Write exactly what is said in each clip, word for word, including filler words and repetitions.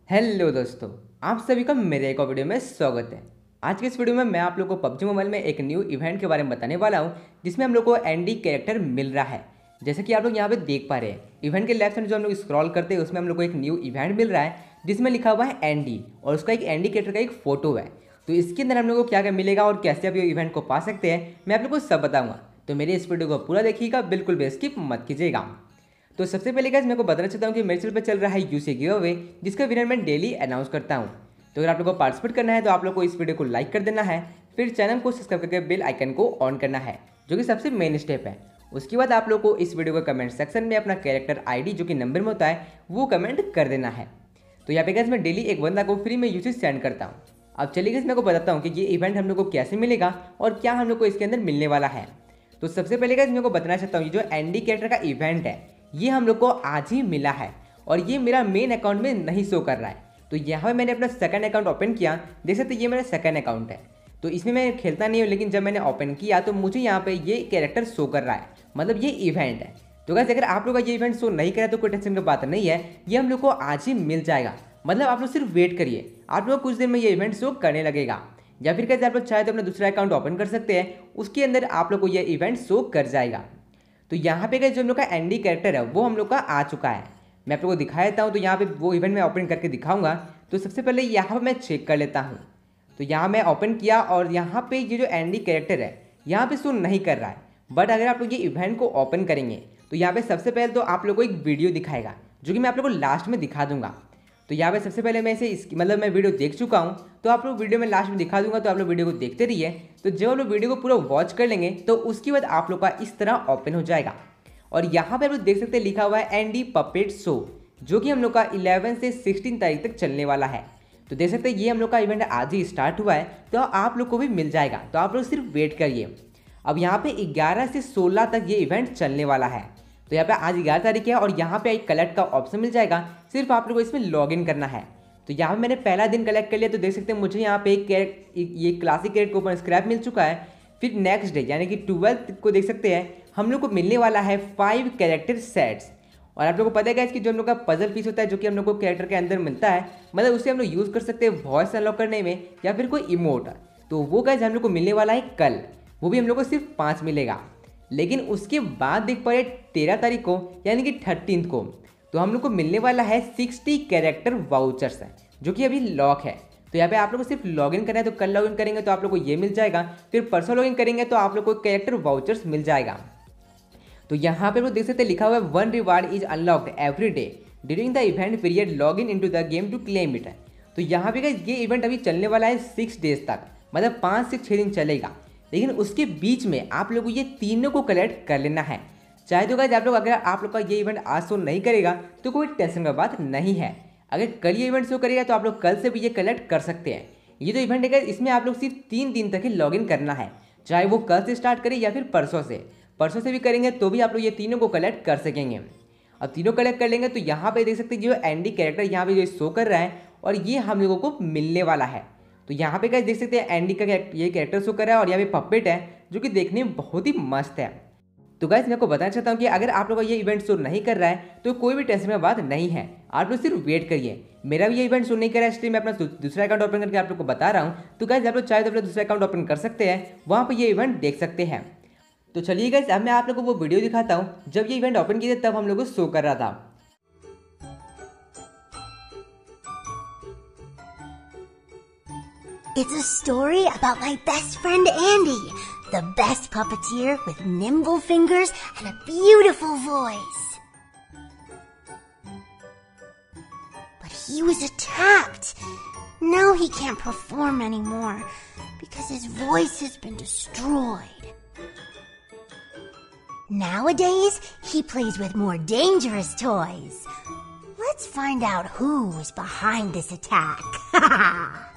Hello दोस्तों, आप सभी का मेरे एक और वीडियो में स्वागत है। आज के इस वीडियो में मैं आप लोगों को पबजी मोबाइल में एक न्यू इवेंट के बारे में बताने वाला हूं, जिसमें हम लोग को एनडी कैरेक्टर मिल रहा है। जैसे कि आप लोग यहां पे देख पा रहे हैं, इवेंट के लेफ्ट साइड जो हम लोग स्क्रॉल करते हैं उसमें हम लोग को एक न्यू इवेंट मिल रहा है, जिसमें लिखा हुआ है एनडी और उसका एक एनडी कैरेक्टर का एक फोटो है। तो इसके अंदर हम लोग को क्या क्या मिलेगा और कैसे आप ये इवेंट को पा सकते हैं, मैं आप लोग को सब बताऊँगा। तो मेरे इस वीडियो को पूरा देखिएगा, बिल्कुल भी स्किप मत कीजिएगा। तो सबसे पहले गाइस मेरे को बताना चाहता हूँ कि मेरे चैनल पर चल रहा है यूसी गिव अवे, जिसका विनर मैं डेली अनाउंस करता हूँ। तो अगर आप लोगों को पार्टिसिपेट करना है तो आप लोग को इस वीडियो को लाइक कर देना है, फिर चैनल को सब्सक्राइब करके बेल आइकन को ऑन करना है, जो कि सबसे मेन स्टेप है। उसके बाद आप लोग को इस वीडियो के कमेंट सेक्शन में अपना कैरेक्टर आईडी जो कि नंबर में होता है वो कमेंट कर देना है। तो यहाँ पे गाइस मैं डेली एक बंदा को फ्री में यूसी सेंड करता हूँ। अब चलिए गाइस मैं को बताता हूँ कि ये इवेंट हम लोग को कैसे मिलेगा और क्या हम लोग को इसके अंदर मिलने वाला है। तो सबसे पहले गाइस मैं को बताना चाहता हूँ, ये जो एनडी कैरेक्टर का इवेंट है ये हम लोग को आज ही मिला है और ये मेरा मेन अकाउंट में नहीं शो कर रहा है। तो यहाँ पे मैंने अपना सेकंड अकाउंट ओपन किया, देख सकते ये मेरा सेकंड अकाउंट है। तो इसमें मैं खेलता नहीं हूँ, लेकिन जब मैंने ओपन किया तो मुझे यहाँ पे ये कैरेक्टर शो कर रहा है, मतलब ये इवेंट है। तो गाइस अगर आप लोग का ये इवेंट शो नहीं करा तो कोई टेंशन की बात नहीं है, ये हम लोग को आज ही मिल जाएगा। मतलब आप लोग सिर्फ वेट करिए, आप लोग कुछ देर में ये इवेंट शो करने लगेगा। या फिर कैसे आप लोग चाहे तो अपना दूसरा अकाउंट ओपन कर सकते हैं, उसके अंदर आप लोग को ये इवेंट शो कर जाएगा। तो यहाँ पे जो हम लोग का एनडी कैरेक्टर है वो हम लोग का आ चुका है। मैं आप लोगों को दिखा देता हूँ। तो यहाँ पे वो इवेंट मैं ओपन करके दिखाऊंगा। तो सबसे पहले यहाँ पे मैं चेक कर लेता हूँ। तो यहाँ मैं ओपन किया और यहाँ पे ये जो एनडी कैरेक्टर है यहाँ पे शो नहीं कर रहा है। बट अगर आप लोग ये इवेंट को ओपन करेंगे तो यहाँ पे सबसे पहले तो आप लोग को एक वीडियो दिखाएगा, जो कि मैं आप लोग को लास्ट में दिखा दूंगा। तो यहाँ पे सबसे पहले मैं इसे इस मतलब मैं वीडियो देख चुका हूँ, तो आप लोग वीडियो में लास्ट में दिखा दूंगा, तो आप लोग वीडियो को देखते रहिए। तो जब आप लोग वीडियो को पूरा वॉच कर लेंगे तो उसके बाद आप लोग का इस तरह ओपन हो जाएगा। और यहाँ पे आप लोग देख सकते हैं लिखा हुआ है एनडी पपेट शो, जो कि हम लोग का ग्यारह से सोलह तारीख तक चलने वाला है। तो देख सकते हैं ये हम लोग का इवेंट आज ही स्टार्ट हुआ है, तो आप लोग को भी मिल जाएगा। तो आप लोग सिर्फ वेट करिए। अब यहाँ पे ग्यारह से सोलह तक ये इवेंट चलने वाला है। तो यहाँ पे आज ग्यारह तारीख है और यहाँ पे एक कलेक्ट का ऑप्शन मिल जाएगा, सिर्फ आप लोग को इसमें लॉग इन करना है। तो यहाँ पे मैंने पहला दिन कलेक्ट कर लिया। तो देख सकते हैं मुझे यहाँ पे एक ये क्लासिक कैरेट को ऊपर स्क्रैप मिल चुका है। फिर नेक्स्ट डे यानी कि ट्वेल्थ को देख सकते हैं हम लोग को मिलने वाला है फाइव कैरेक्टर सेट्स। और आप लोगों को पता है कि जो हम लोग का पजल पीस होता है, जो कि हम लोग को कैरेक्टर के अंदर मिलता है, मतलब उसे हम लोग यूज़ कर सकते हैं वॉइस अनलॉक करने में या फिर कोई इमोट। तो वो गाइस हम लोग को मिलने वाला है कल, वो भी हम लोग को सिर्फ पाँच मिलेगा। लेकिन उसके बाद देख पा रहे तेरह तारीख को यानी कि थर्टीन को तो हम लोग को मिलने वाला है सिक्सटी कैरेक्टर वाउचर्स, जो कि अभी लॉक है। तो यहाँ पे आप लोग को सिर्फ लॉगिन करना है। तो कल लॉगिन करेंगे तो आप लोग को ये मिल जाएगा, फिर परसों लॉगिन करेंगे तो आप लोग को कैरेक्टर वाउचर्स मिल जाएगा। तो यहाँ पे वो देख सकते हैं लिखा हुआ है one reward is unlocked every day during the event period, log in into the game to claim it. तो यहाँ पे ये इवेंट अभी चलने वाला है सिक्स डेज तक, मतलब पाँच से छः दिन चलेगा। लेकिन उसके बीच में आप लोग को ये तीनों को कलेक्ट कर लेना है। चाहे तो गाइस आप लोग अगर आप लोग का ये इवेंट आज शो नहीं करेगा तो कोई टेंशन का बात नहीं है। अगर कल ये इवेंट शो करेगा तो आप लोग कल से भी ये कलेक्ट कर सकते हैं। ये जो इवेंट है इसमें आप लोग सिर्फ तीन दिन तक ही लॉगिन करना है, चाहे वो कल से स्टार्ट करें या फिर परसों से परसों से भी करेंगे तो भी आप लोग ये तीनों को कलेक्ट कर सकेंगे। अब तीनों कलेक्ट कर लेंगे तो यहाँ पे देख सकते हैं जो एनडी कैरेक्टर यहाँ पे जो शो कर रहा है और ये हम लोगों को मिलने वाला है। तो यहाँ पे गाइस देख सकते हैं एनडी का ये कैरेक्टर शो कर रहा है और यहाँ पे पपेट है, जो कि देखने में बहुत ही मस्त है। तो गाइस मैं आपको बताना चाहता हूँ कि अगर आप लोग का ये इवेंट शो नहीं कर रहा है तो कोई भी टेंशन की बात नहीं है, आप लोग सिर्फ वेट करिए। मेरा भी ये इवेंट शो नहीं कर रहा है, इसलिए मैं अपना दूसरा अकाउंट ओपन करके आप लोग को बता रहा हूँ। तो गाइस आप लोग चाहे तो अपना दूसरा अकाउंट ओपन कर सकते हैं, वहाँ पर ये इवेंट देख सकते हैं। तो चलिए गाइस अब मैं आप लोग को वो वीडियो दिखाता हूँ जब ये इवेंट ओपन किया तब हम लोग को शो कर रहा था। It's a story about my best friend Andy, the best puppeteer with nimble fingers and a beautiful voice. But he was attacked. Now he can't perform anymore because his voice has been destroyed. Nowadays, he plays with more dangerous toys. Let's find out who is behind this attack.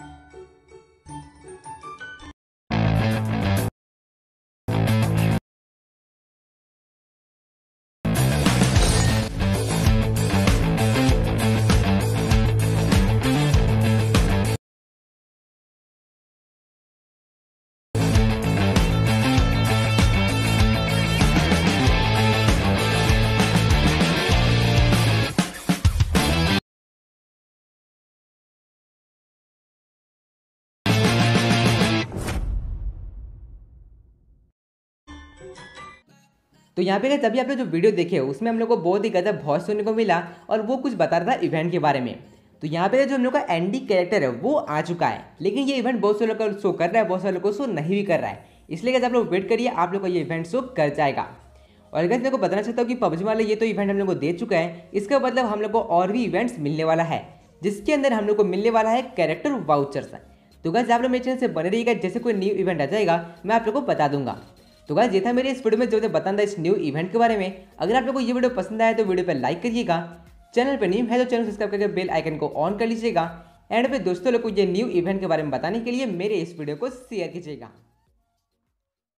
तो यहाँ पे अभी आपने जो video देखे उसमें हम लोग को बहुत ही गजब वॉइस सुनने को मिला और वो कुछ बता रहा था इवेंट के बारे में। तो यहाँ पे जो हम लोग का एंडी कैरेक्टर है वो आ चुका है, लेकिन ये इवेंट बहुत से लोग को शो कर रहा है, बहुत सारे लोग को शो नहीं भी कर रहा है। इसलिए गाइस आप लोग वेट करिए, आप लोग को ये इवेंट शो कर जाएगा। और गाइस मेरे को बताना चाहता हूँ कि पबजी वाले ये तो इवेंट हम लोग को दे चुका है, इसका मतलब हम लोग को और भी इवेंट्स मिलने वाला है, जिसके अंदर हम लोग को मिलने वाला है कैरेक्टर वाउचर्स। तो गाइस आप लोग मेरे चैनल से बने रहिएगा, जैसे कोई न्यू इवेंट आ जाएगा मैं आप लोग को बता दूंगा। तो गाइस ये था मेरे इस वीडियो में जो मुझे बताना था इस न्यू इवेंट के बारे में। अगर आप लोग को ये वीडियो पसंद आया तो वीडियो पर लाइक करिएगा, चैनल पर न्यू है तो चैनल सब्सक्राइब करके बेल आइकन को ऑन कर लीजिएगा, एंड पे दोस्तों लोग को ये न्यू इवेंट के बारे में बताने के लिए मेरे इस वीडियो को शेयर कीजिएगा।